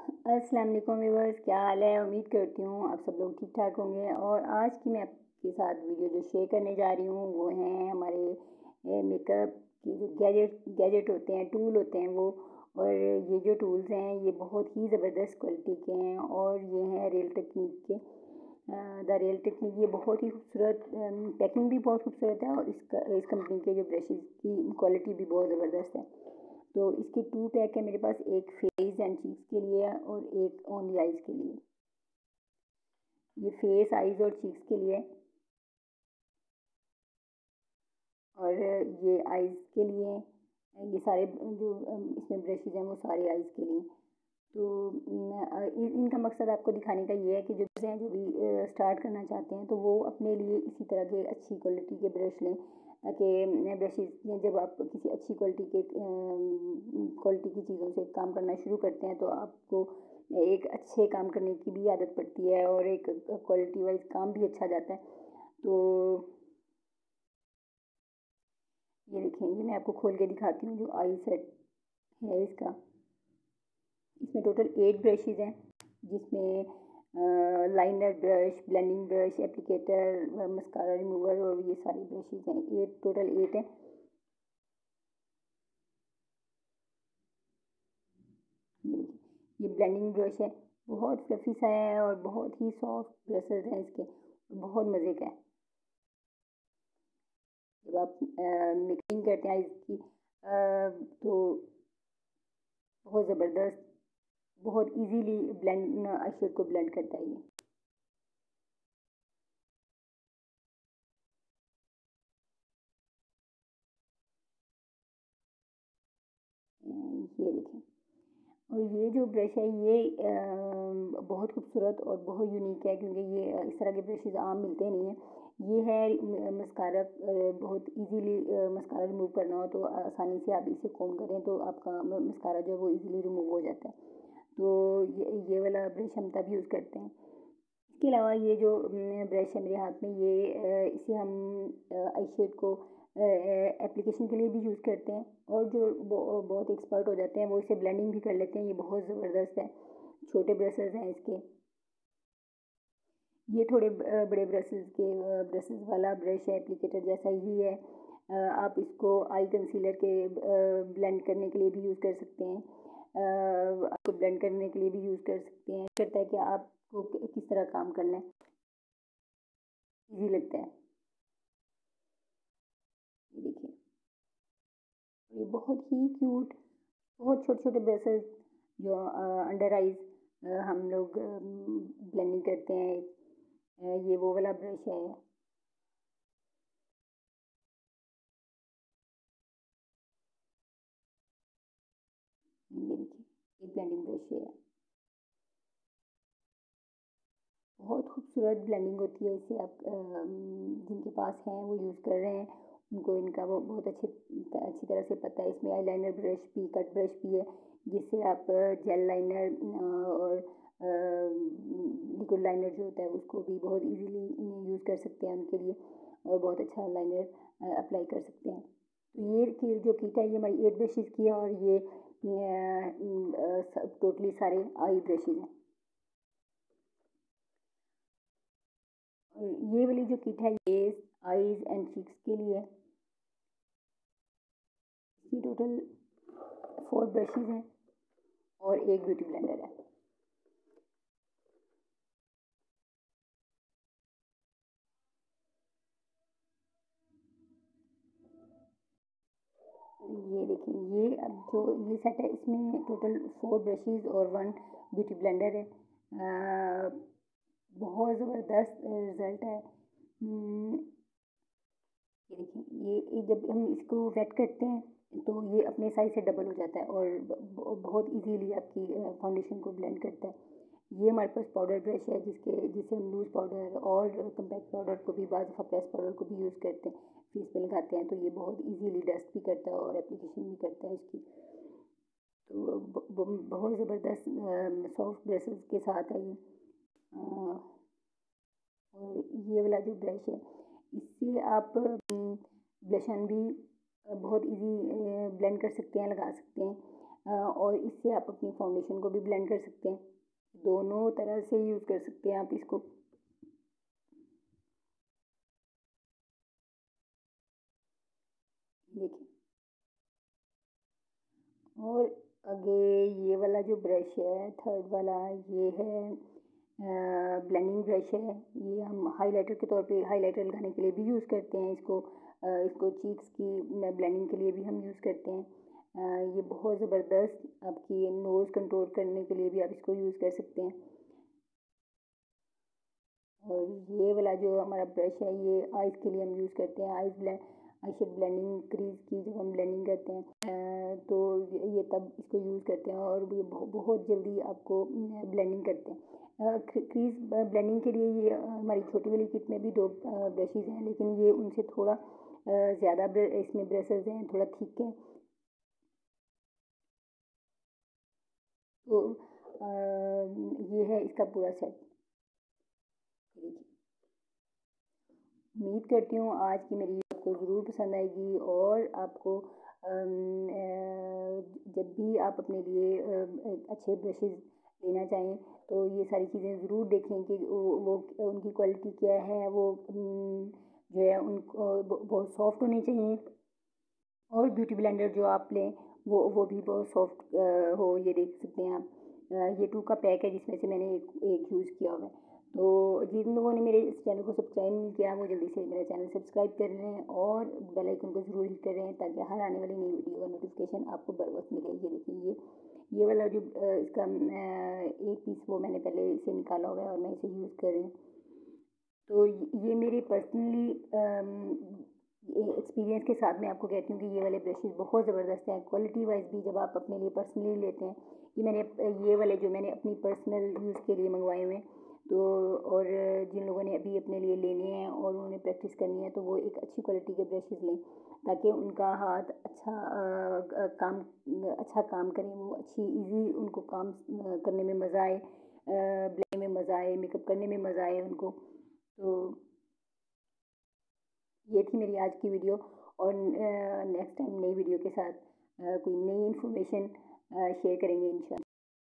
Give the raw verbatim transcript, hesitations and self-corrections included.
अस्सलाम वालेकुम व्यूअर्स, क्या हाल है। उम्मीद करती हूँ आप सब लोग ठीक ठाक होंगे। और आज की मैं आपके साथ वीडियो जो शेयर करने जा रही हूँ वो हैं हमारे मेकअप की जो गैजेट गैजेट होते हैं, टूल होते हैं वो। और ये जो टूल्स हैं ये बहुत ही ज़बरदस्त क्वालिटी के हैं और ये हैं रियल टेक्निक के। द रियल टेक्निक ये बहुत ही खूबसूरत, पैकिंग भी बहुत खूबसूरत है और इसका इस कंपनी के जो ब्रशेज़ की क्वालिटी भी बहुत ज़बरदस्त है। तो इसके टू पैक है मेरे पास, एक फेस एंड चीक्स के लिए है और एक ओनली आइज़ के लिए। ये फेस, आइज़ और चीक्स के लिए है और ये आइज़ के लिए। ये सारे जो इसमें ब्रशेज़ हैं वो सारे आइज़ के लिए। तो इनका मकसद आपको दिखाने का ये है कि जो हैं जो भी स्टार्ट करना चाहते हैं तो वो अपने लिए इसी तरह के अच्छी क्वालिटी के ब्रश लें, ताकि ब्रशेज़ जब आप किसी अच्छी क्वालिटी के क्वालिटी की चीज़ों से काम करना शुरू करते हैं तो आपको एक अच्छे काम करने की भी आदत पड़ती है और एक क्वालिटी वाइज काम भी अच्छा जाता है। तो ये देखें, ये मैं आपको खोल के दिखाती हूँ जो आई सेट है इसका। इसमें टोटल एट ब्रशेज़ हैं जिसमें liner brush, blending brush, applicator, mascara remover और ये सारे ब्रशेज़ हैं। एट, टोटल एट हैं। ये ये ब्लेंडिंग ब्रश है, बहुत फ्लफी सा है और बहुत ही सॉफ्ट ब्रशेज़ हैं इसके, बहुत मज़े का है। जब आप मिक्सिंग करते हैं इसकी तो बहुत ज़बरदस्त, बहुत इजीली ब्लेंड आई को ब्लेंड करता है ये। ये देखें, और ये जो ब्रश है ये बहुत खूबसूरत और बहुत यूनिक है क्योंकि ये इस तरह के ब्रशेज़ आम मिलते नहीं हैं। ये है मस्कारा, बहुत इजीली मस्कारा रिमूव करना हो तो आसानी से आप इसे कॉम्ब करें तो आपका मस्कारा जो है वो इजीली रिमूव हो जाता है। तो ये ये वाला ब्रश हम तब यूज़ करते हैं। इसके अलावा ये जो ब्रश है मेरे हाथ में, ये इसे हम आई शेड को एप्लीकेशन के लिए भी यूज़ करते हैं और जो बहुत एक्सपर्ट हो जाते हैं वो इसे ब्लेंडिंग भी कर लेते हैं। ये बहुत ज़बरदस्त है, छोटे ब्रशेज़ हैं इसके। ये थोड़े बड़े ब्रशेज़ के ब्रशेज़ वाला ब्रश है, एप्लीकेटर जैसा ही है। आप इसको आई कंसीलर के ब्लेंड करने के लिए भी यूज़ कर सकते हैं, आपको ब्लेंड करने के लिए भी यूज़ कर सकते हैं। करता है कि आपको किस तरह काम करना है, इजी लगता है। ये देखिए, ये बहुत ही क्यूट, बहुत छोटे छोटे ब्रशेज़ जो अंडर आइज़ हम लोग ब्लेंडिंग करते हैं, ये वो वाला ब्रश है। ये देखिए, ये ब्लेंडिंग ब्रश है, बहुत खूबसूरत ब्लेंडिंग होती है। इसे आप जिनके पास हैं वो यूज़ कर रहे हैं उनको इनका वो बहुत अच्छे अच्छी तरह से पता है। इसमें आईलाइनर ब्रश भी, कट ब्रश भी है जिससे आप जेल लाइनर और लिक्विड लाइनर जो होता है उसको भी बहुत इजीली यूज़ कर सकते हैं उनके लिए और बहुत अच्छा लाइनर अप्लाई कर सकते हैं। तो ये की जो किट है ये हमारी एट ब्रशेज़ की है और ये टोटली सारे आई ब्रशेज़ हैं। और ये वाली जो किट है ये आईज एंड चीक्स के लिए है। इसकी टोटल फोर ब्रशेज़ हैं और एक ब्यूटी ब्लेंडर है। ये देखिए, ये अब जो ये सेट है इसमें टोटल फोर ब्रशेज़ और वन ब्यूटी ब्लेंडर है। आ, बहुत ज़बरदस्त रिज़ल्ट है। ये देखिए, ये जब हम इसको वेट करते हैं तो ये अपने साइज से डबल हो जाता है और बहुत इजीली आपकी फाउंडेशन को ब्लेंड करता है। ये हमारे पास पाउडर ब्रश है जिसके जिसे हम लूज़ पाउडर और कम्पैक्ट पाउडर को भी, बाज़ दफ़ा प्रेस पाउडर को भी यूज़ करते हैं, फेस पे लगाते हैं तो ये बहुत इजीली डस्ट भी करता है और एप्लीकेशन भी करता है इसकी। तो बहुत ज़बरदस्त सॉफ्ट ब्रशेज़ के साथ है ये। और ये वाला जो ब्रश है इससे आप ब्लशन भी बहुत इजी ब्लेंड कर सकते हैं, लगा सकते हैं। और इससे आप अपनी फाउंडेशन को भी ब्लेंड कर सकते हैं। दोनों तरह से यूज़ कर सकते हैं आप इसको। देखिए, और आगे ये वाला जो ब्रश है थर्ड वाला, ये है ब्लेंडिंग ब्रश है। ये हम हाइलाइटर के तौर पे हाइलाइटर लगाने के लिए भी यूज़ करते हैं इसको। आ, इसको चीक्स की ब्लेंडिंग के लिए भी हम यूज़ करते हैं। आ, ये बहुत ज़बरदस्त आपकी नोज़ कंट्रोल करने के लिए भी आप इसको यूज़ कर सकते हैं। और ये वाला जो हमारा ब्रश है ये आइज़ के लिए हम यूज़ करते हैं। Eyes blend eye shade blending crease की जब हम ब्लेंडिंग करते हैं तो ये तब इसको यूज़ करते हैं और ये बहुत जल्दी आपको ब्लेंडिंग करते हैं। क्रीज ब्लेंडिंग के लिए ये हमारी छोटी वाली किट में भी दो ब्रशेज़ हैं, लेकिन ये उनसे थोड़ा ज़्यादा इसमें ब्रशेज़ हैं, थोड़ा थिक है। तो ये है इसका पूरा सेट। उम्मीद करती हूँ आज की मेरी आपको ज़रूर पसंद आएगी और आपको जब भी आप अपने लिए अच्छे ब्रशेज़ लेना चाहें तो ये सारी चीज़ें ज़रूर देखें कि वो, वो उनकी क्वालिटी क्या है। वो जो है उनको बहुत सॉफ्ट होनी चाहिए और ब्यूटी ब्लेंडर जो आप लें वो वो भी बहुत सॉफ्ट हो। ये देख सकते हैं आप, ये टू का पैक है जिसमें से मैंने एक एक यूज़ किया हुआ है। तो जिन लोगों ने मेरे इस चैनल को सब्सक्राइब नहीं किया वो जल्दी से मेरा चैनल सब्सक्राइब कर लें और बेल आइकन को ज़रूर हिट करें ताकि हर आने वाली नई वीडियो का नोटिफिकेशन आपको बर वक्त मिले। ये देखिए, ये ये वाला जो इसका एक पीस वो मैंने पहले इसे निकाला हुआ है और मैं इसे यूज़ कर रही हूँ। तो ये मेरे पर्सनली एक्सपीरियंस के साथ मैं आपको कहती हूँ कि ये वाले ब्रशेज़ बहुत ज़बरदस्त हैं। क्वालिटी वाइज भी जब आप अपने लिए पर्सनली लेते हैं, ये मैंने ये वाले जो मैंने अपनी पर्सनल यूज़ के लिए मंगवाए हुए हैं, तो और जिन लोगों ने अभी अपने लिए लेने हैं और उन्होंने प्रैक्टिस करनी है तो वो एक अच्छी क्वालिटी के ब्रशेज़ लें ताकि उनका हाथ अच्छा आ, काम अच्छा काम करें, वो अच्छी ईजी उनको काम करने में मज़ा आए, ब्लेंड में मज़ा आए, मेकअप करने में मज़ा आए उनको। तो ये थी मेरी आज की वीडियो और नेक्स्ट टाइम नई वीडियो के साथ कोई नई इन्फॉर्मेशन शेयर करेंगे इंशाल्लाह।